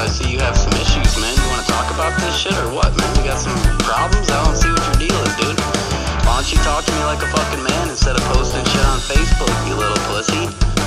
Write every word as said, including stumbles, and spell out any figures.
see you have some issues, man. You want to talk about this shit or what, man? You got some problems? I don't see what your deal is, dude. Why don't you talk to me like a fucking man instead of posting shit on Facebook, you little pussy?